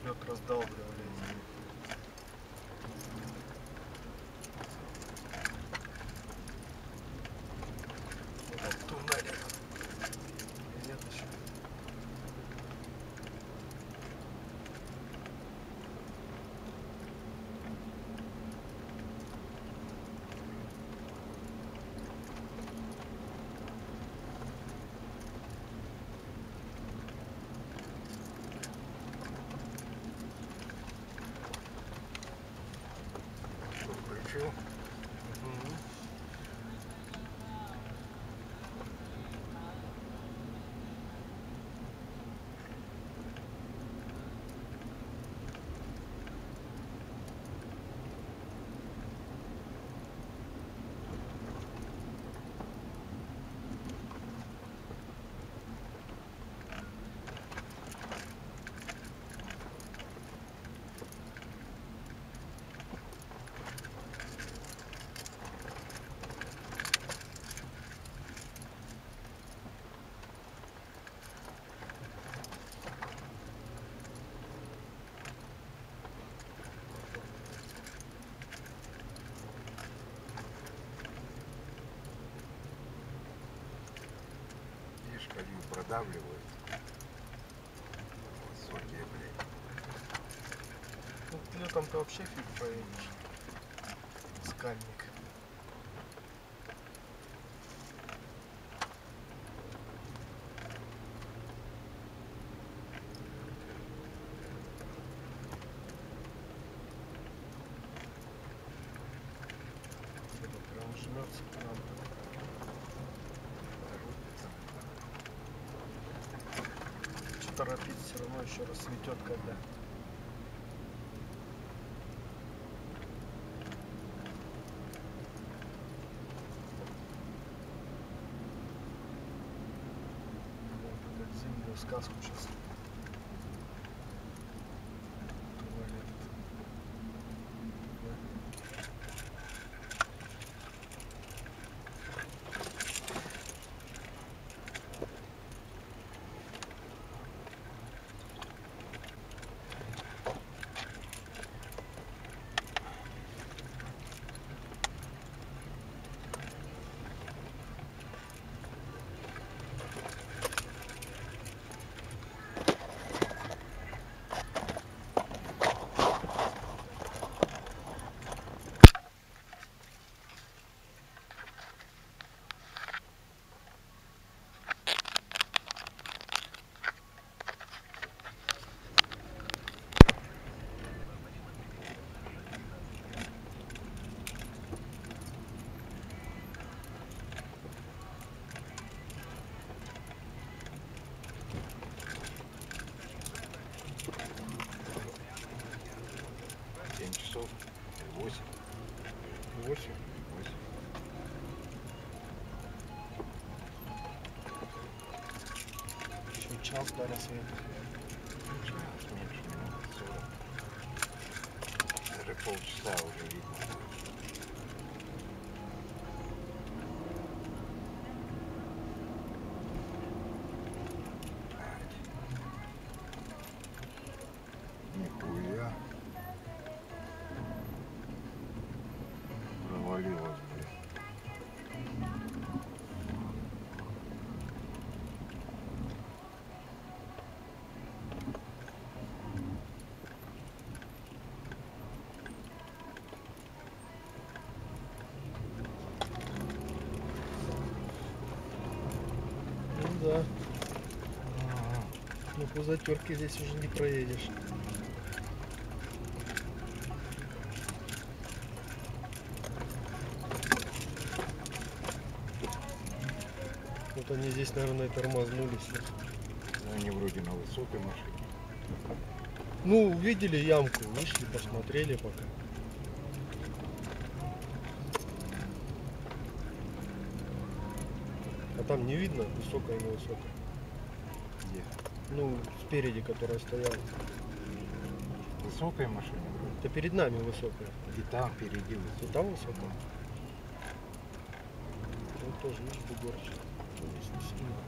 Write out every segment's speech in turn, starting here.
лед раздалбливали. В туннеле. Нет еще. Включил. Колею продавливают. Высокие, блядь. Ну, летом ты вообще фиг поедешь. Скальник. Это прям жмется к нам. Торопиться все равно еще раз светет когда. Вот, как зимнюю сказку сейчас. Часов 8. 8. Еще час до рассвета. Час, меньше минут 40. Даже полчаса уже видно. Нихуя. Провалилось, блядь. Ну да. Но по затерке здесь уже не проедешь. Вот они здесь, наверное, тормознулись. Они вроде на высокой машине. Ну, увидели ямку, вышли, посмотрели пока. А там не видно, высокая, не высокая. Где? Ну, спереди, которая стояла. Высокая машина вроде. Это перед нами высокая. И там впереди И высокая. там высокая. Вот тоже, видишь, бугорчик. Здесь не сильно.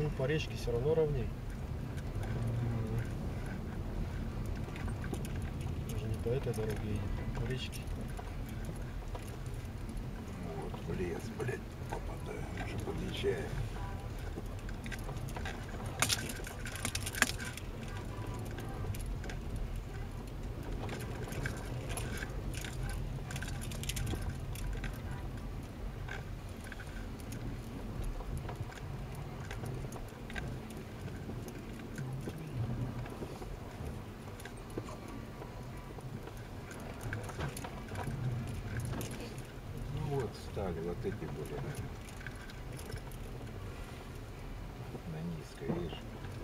Ну, по речке все равно ровней. Даже не по этой дороге едем, а по речке. Вот в лес, блядь, попадаем, уже подъезжаем. Ну вот стали, вот эти были, наверное. На низкой, видишь?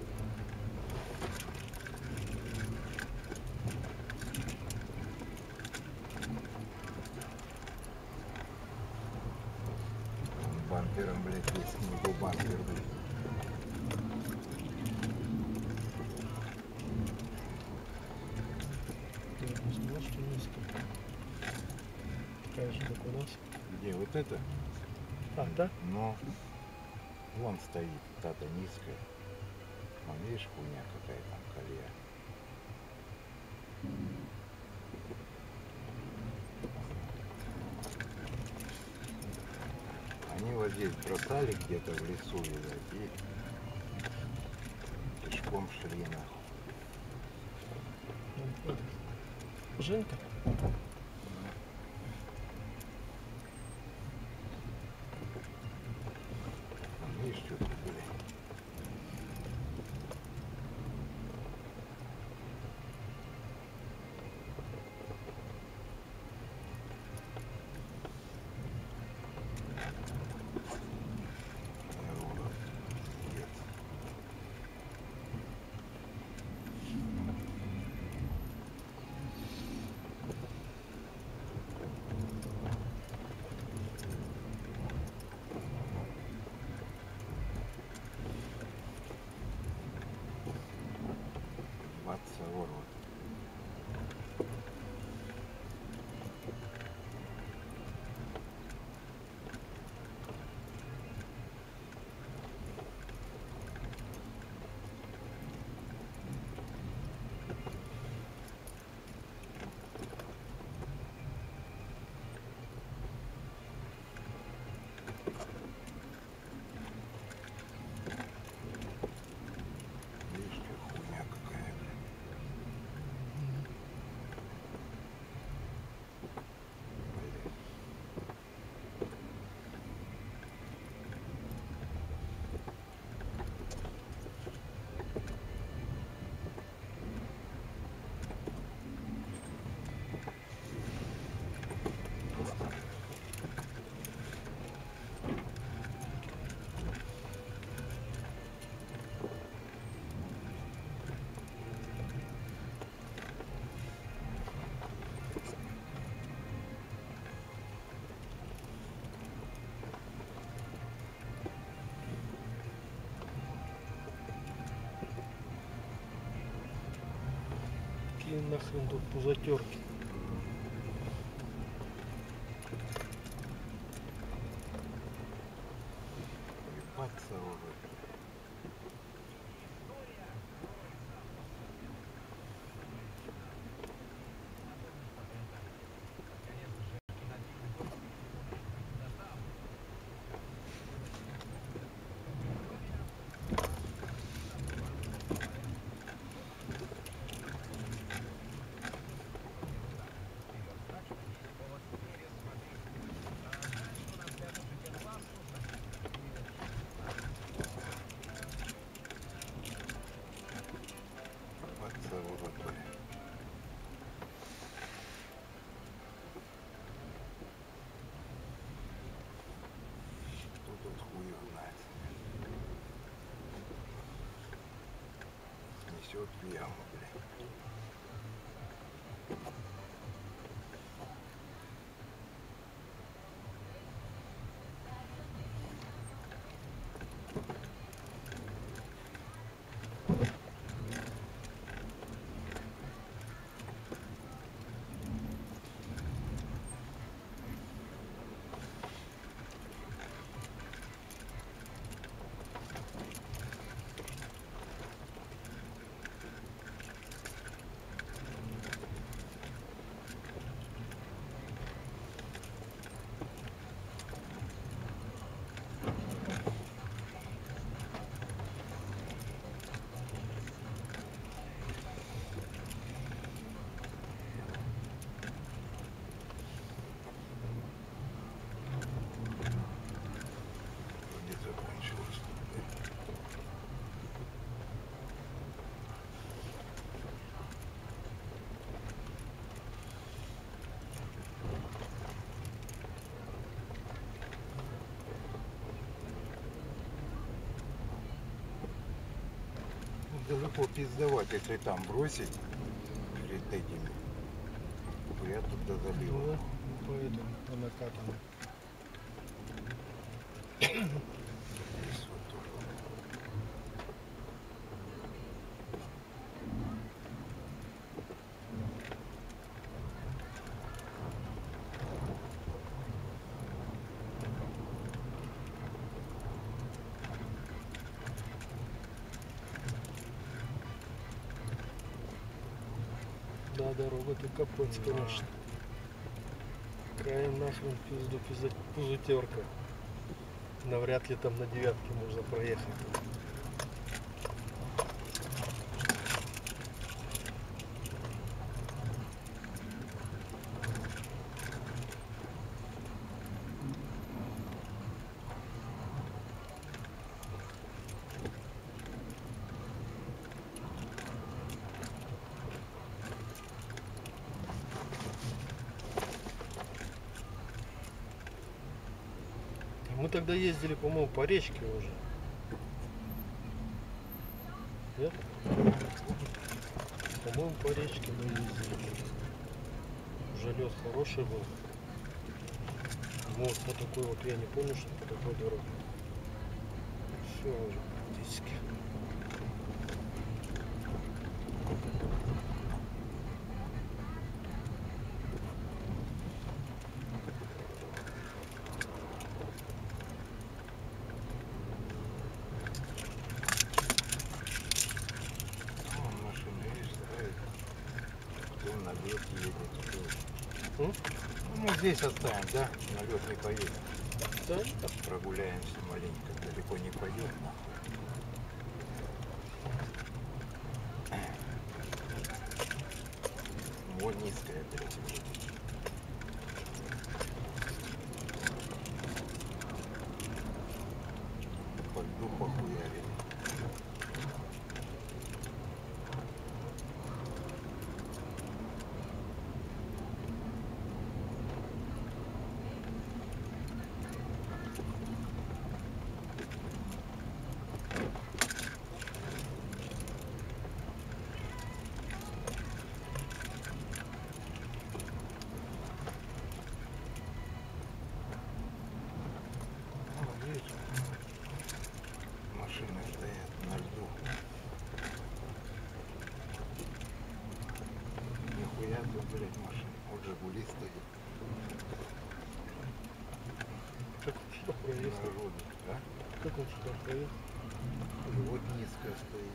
Бампером, блядь, есть снегу бампер, блядь. Ты вот не сказал, что низко. Такая же, как у нас. Где вот это? А, да? Но вон стоит, та-то низкая. Вон, видишь, хуйня какая там, колея. Они вот здесь бросали где-то в лесу, видать, и пешком шли нахуй. Вот этот. Женька? Видишь, что тут, блядь? Народу, пиздец. Баться в рот. Видишь, что хуйня какая, блядь. Блядь. Какие нахрен тут пузатерки? Ебаться в рот. Ебаться в рот, блядь. Кто тут хуй его знает. Снесет в яму, блядь. глубоко пиздовать, если там бросить перед этими. Я туда забил. Ну, поэтому по накатанной. Здесь вот тоже. Да, дорога-то капец, Да. конечно. Какая нахрен пизду пузутерка. Навряд ли там на девятке можно проехать. Мы тогда ездили, по-моему, по речке уже. Нет? По-моему, по речке мы ездили. Уже лед хороший был. Вот по такой вот, я не помню, что по такой дороге. Все уже практически. Вон машина, видишь, ставит. Кто на лед едет, кто. М? Ну, мы здесь оставим, да? На лед не поедем. Да? Прогуляемся маленько, далеко не пойдем, нахуй. Вот низкая, блядь. По льду похуярили. Ну, видишь, машины стоят на льду. Нихуя тут, блядь, машин. Вот Жигули стоит. Как он сюда проехал? Народу, а? Как он сюда проехал? И вот низкая стоит.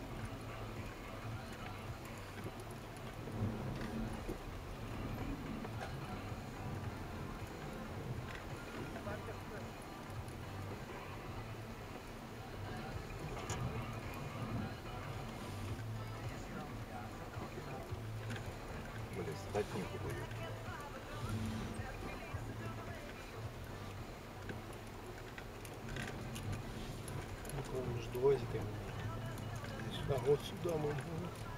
Блядь, стать некуда. Около между УАЗиками. А вот сюда мы.